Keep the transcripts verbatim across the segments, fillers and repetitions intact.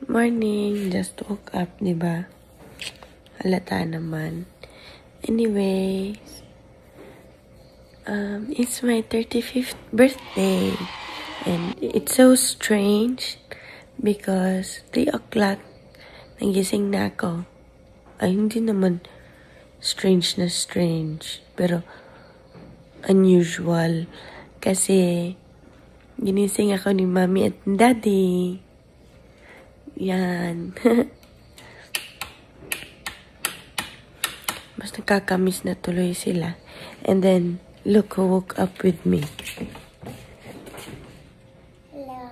Good morning. Just woke up, diba? Halata naman. Anyways, um, it's my thirty-fifth birthday. And it's so strange because three o'clock, nagising na ako. Ay, hindi naman strange na strange. Pero, unusual. Kasi, ginising ako ni Mommy at Daddy. Yan. Mas nakakamiss na tuloy sila. And then, look who woke up with me. Hello.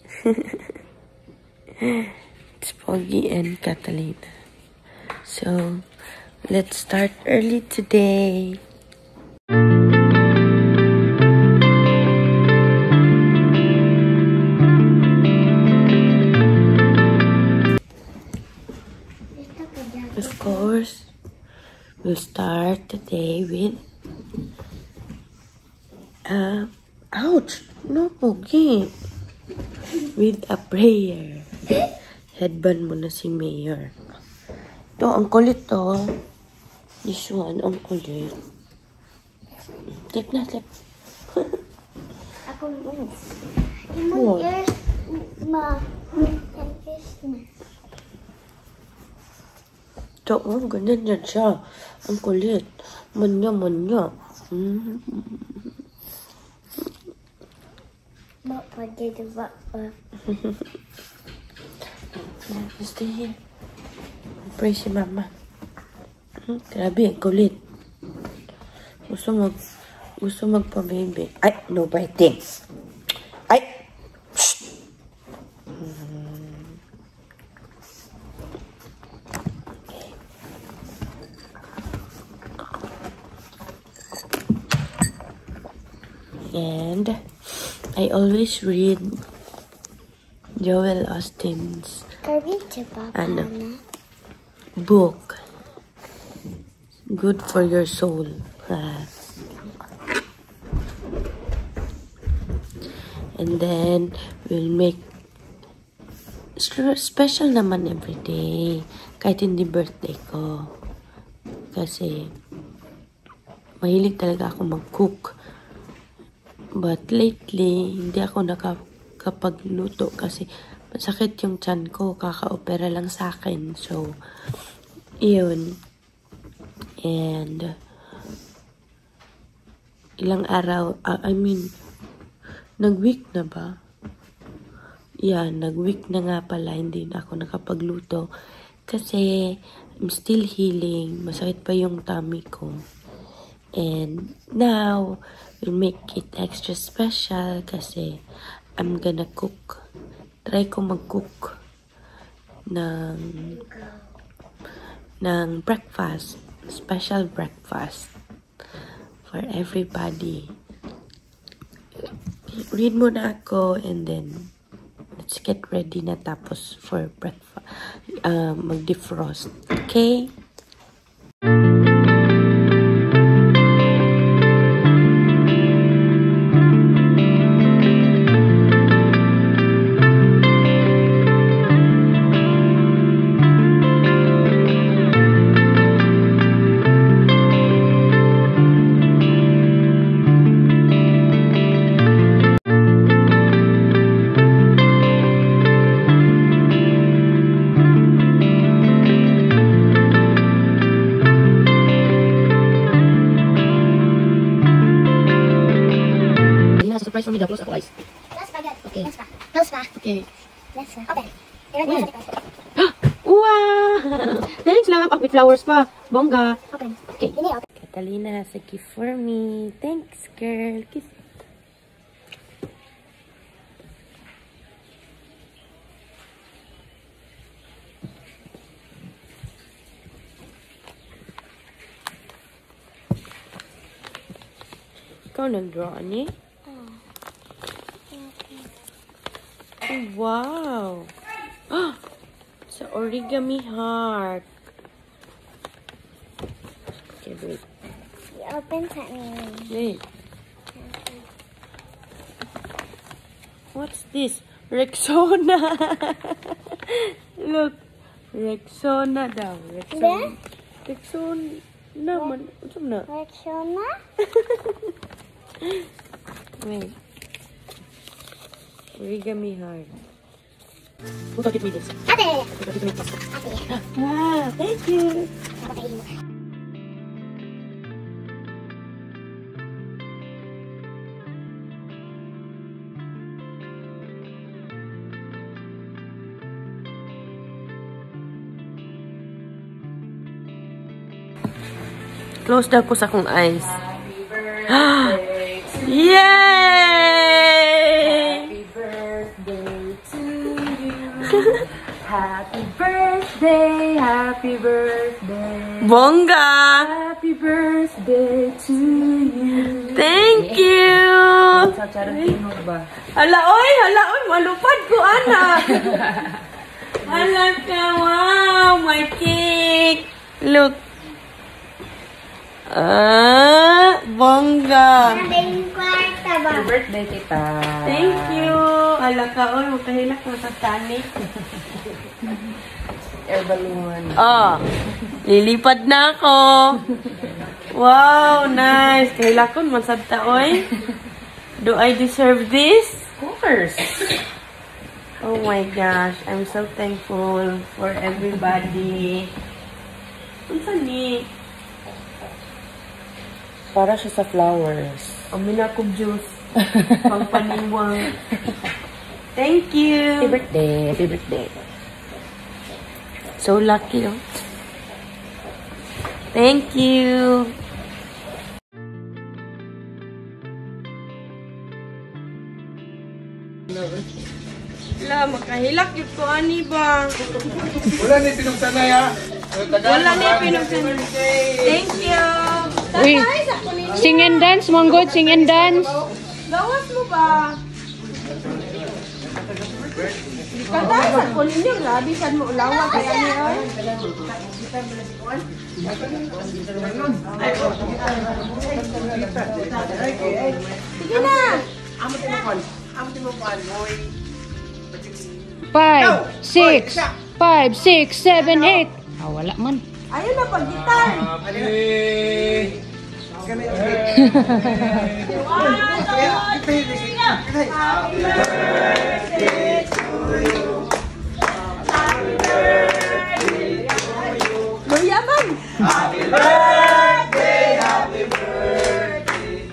It's Poggy and Catalina. So, let's start early today. Of course, we'll start the day with, uh, ouch, no, Pogi, with a prayer. Headband mo na si Mayor. Ito, ang kulit to. This one, ang kulit. Tip na, tip. Ako mo. Imong ears, ma, tempest na. Ito, oh, ganyan yan siya. Ang kulit. Manya, manya. Mm. Ba, pwede diba pa? Stay here. Pray si Mama. Hmm, grabe, ang kulit. Gusto mag, gusto magpa-baby. Ay, no biting. Ay! And I always read Joel Austin's ano, book, Good for Your Soul. Uh, and then we'll make special naman every day, kahit hindi birthday ko. Kasi mahilig talaga ako mag-cook. But lately, hindi ako nakakapagluto kasi masakit yung tiyan ko. Kaka-opera lang sa akin. So, yun. And, ilang araw, uh, I mean, nag-week na ba? Yeah, nag-week na nga pala. Hindi na ako nakapagluto. Kasi, I'm still healing. Masakit pa yung tummy ko. And now, we'll make it extra special kasi I'm gonna cook. Try ko mag-cook ng, ng breakfast. Special breakfast for everybody. Read muna ako and then let's get ready na tapos for breakfast. Uh, mag-defrost. Okay? Surprise for me, the close ako eyes. Close pa, good. Okay. Close pa. Close pa. Okay. Close pa. Open. Meron Where? sa likod. Wow! Thanks lang. Up with flowers pa. Bongga. Open. Okay. Hindi, open. Catalina has a gift for me. Thanks, girl. Kiss. Ikaw nag-draw ni? Oh. Oh, wow! It's an origami heart. Okay, wait. I-open sa niyo. Wait. What's this? Rexona! Look. Rexona daw. Rexona. Rexona naman. Ano na? Rexona? Wait. Origami heart. Who got it with this? Ate! Who got it with this? Ate. Wow, thank you. Napakain mo. Close daw ko sa akong eyes. Yay! Happy birthday to you. Happy birthday, happy birthday. Bongga! Happy birthday to you. Thank you! Sa charatinog ba? Hala, oy! Hala, oy! Malupad ko, anak! Hala ka, wow! My cake! Look! Ah, bongga! Nabing kwarta ba? Happy birthday, tita. Thank you! Hala ka, oy! Magkahilak mo sa tanik. Air balloon. Oh, lilipad na ako. Wow, nice. Kahilakon man sabta, oy. Do I deserve this? Of course. Oh my gosh, I'm so thankful for everybody. Unsa ni? Para siya sa flowers. Amina kong juice. Pangpaniwang. Thank you. Happy birthday, happy birthday. So lucky, oh. Thank you. Wala, makahilak yung ko, ani ba? Wala ni pinugsanay ha. Wala niya pinagsan. Thank you. Uy, sing and dance, Monggod, sing and dance. Gawas mo ba? Kanta sa ko ninyo, grabe saan mo ulawa kaya niya. Sige na. Five, six, five, six, seven, eight. Ah, wala man. Ayun na, pag-gitar. Happy. Luyaman. Happy birthday, happy birthday.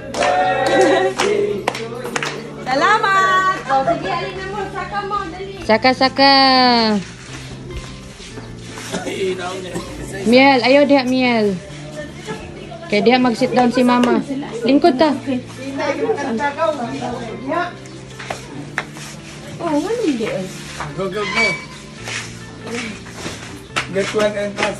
Salamat. O, sige, alin na mo. Saka mo, dali. Saka-saka. Miel, ayaw diha Miel. Kaya diha mag-sit down si mama. Lingkod ta. Oh, ano hindi eh. Go, go, go. Get one and pass.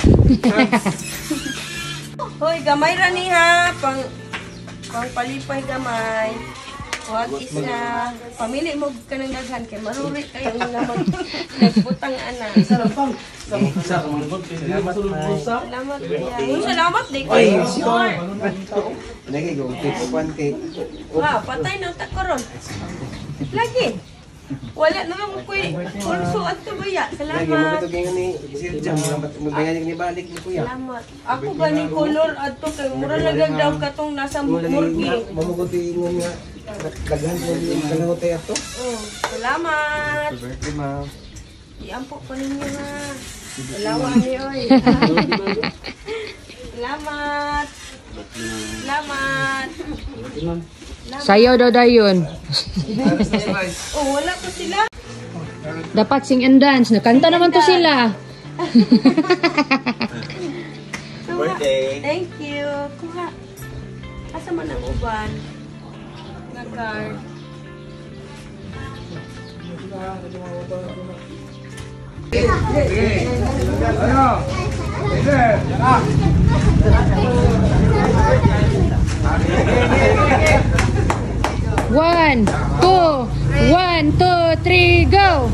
Hoy, gamay ra ni ha. Pang, pang palipay gamay. Huwag isa. Pamili mo ka ng daghan kay maruri kayo na mag nagbutang ana. Salamat. Salamat kuya. Uy, salamat di ko. Ay, sure. Lagi go, take one cake. Ah, patay na ta karon. Lagi. Wala na lang ko kurso at tubaya. Lagi mo Salamat. ito ganyan ni Sir Jam, mabayan ni balik ni Kuya. Salamat. Ako ganing color adto kay mura lagag daw katong nasa murgi. Mamuguti ingon nga daghan mo yung kalahotay ato. Oh, salamat. Birthday ma. Iampo ko ninyo ha. Salamat ni oy. Salamat. Salamat. Sayaw daw dayon. Oh, wala ko sila. Dapat sing and dance. Nakanta naman to sila. Birthday. Thank you. Kuha. Asa man ang uban? Nag-card. Ano? Sir, ah. One, two, one, two, three, go!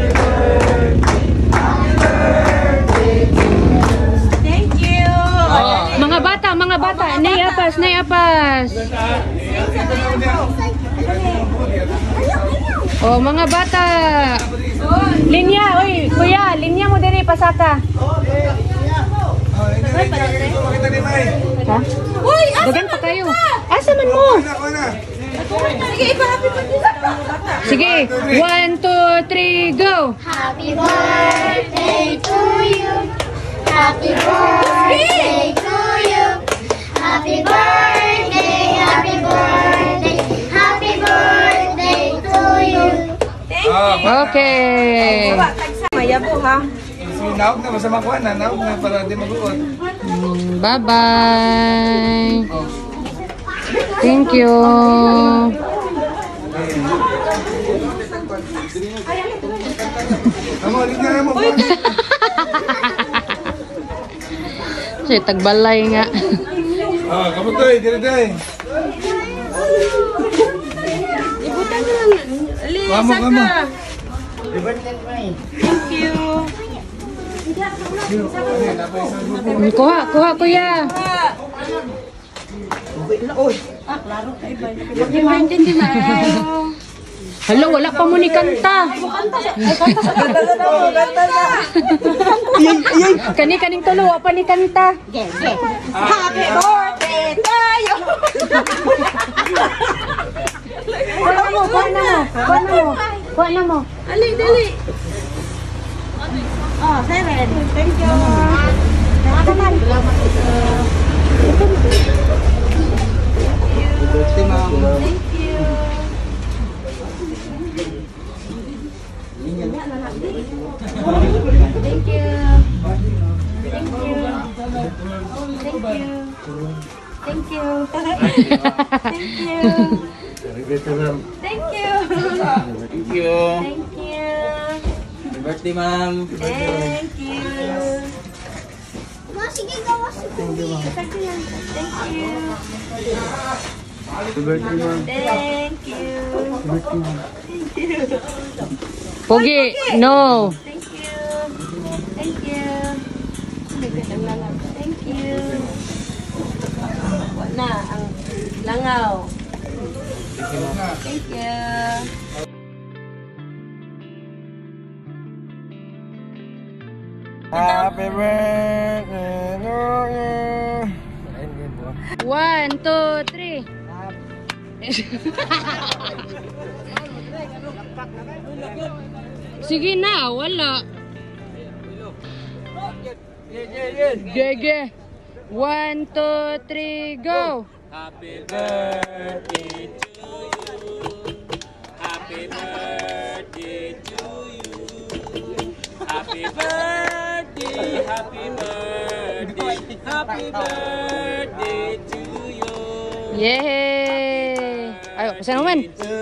Thank you. Oh, mga bata. Linya, oy, kuya, linya mo diri pasaka. Ha? Uy, dagan pa kayo. Asa man mo? Sige, ipa-happy birthday sa Sige, one, two, three, go! Happy birthday to you. Happy birthday to you. Happy birthday, happy birthday, happy birthday to you. Okay. Mayabo ha. Naog na, masama ko na. Naog na para di mag-uot. Mm, bye-bye. Thank you. Amo, ligyan mo. Siya, tagbalay nga. Ah, kamutoy, dire-dire. Ibutan na lang. Ali, Kamo, kamo. Thank you. Mm, Kuha, kuha, kuya. Happy birthday din tayo. Hala, wala pa mo ni kanta. Kani-kaning tulo, wala pa ni kanta. Happy birthday tayo. Kuha na mo, kuha na mo. Kuha na mo. Kuha na mo. Ali, dali. Oh, seven. Thank you. Birthday, ma'am. Thank you. Thank you. Thank you. Thank you. Thank you. Thank you. Thank you. Thank you. Thank you. Happy birthday, ma'am. Thank you. Ma, sige, gawa sa Thank you. Happy birthday, ma'am. Thank you. Pogi, no. Thank you. Thank you. Thank you. Wala ang langaw. Thank you. Happy birthday to you. One, two, three. Sige na, wala. Gege. One, two, three, go. Happy birthday to you. Happy birthday to you. Happy birthday, happy birthday, happy birthday to you. Yay! Ayo, pesan naman.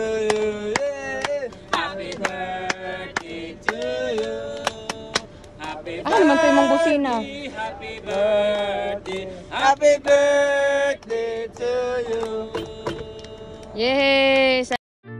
Happy birthday to you. Happy Ah, naman to yung busina. happy birthday, happy birthday to you. Yay! Sa-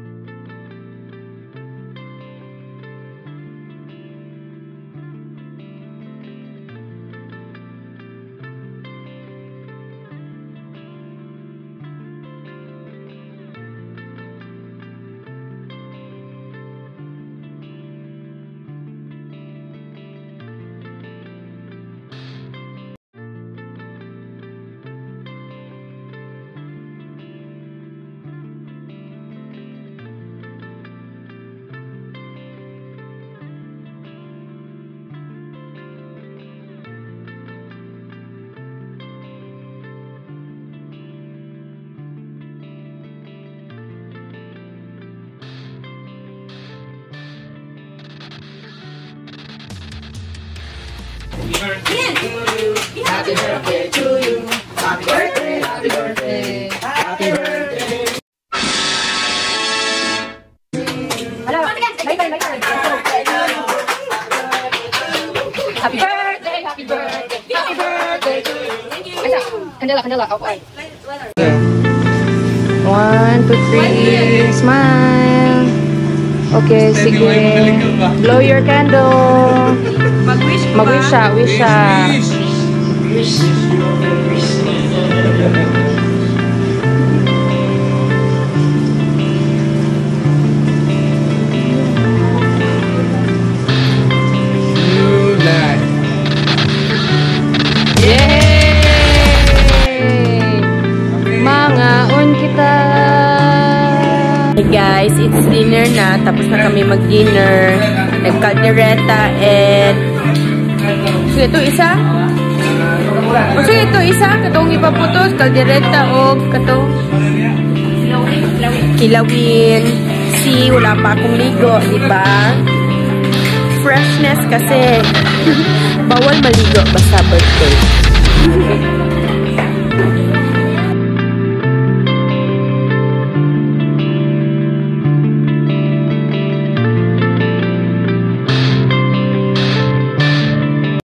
Happy birthday, happy birthday, happy birthday to you. Isa, kandila, kandila. Okay. One, two, three, smile. Okay, sige. Blow your candle. Mag-wish ko ba? Mag-wish siya, wish siya. dinner na. Tapos na kami mag-dinner. Nag-caldereta and... So, ito isa? O, so, ito isa? Katong ipaputos, caldereta o katong... Kilawin. Si, wala pa akong ligo, diba? Freshness kasi bawal maligo basta birthday.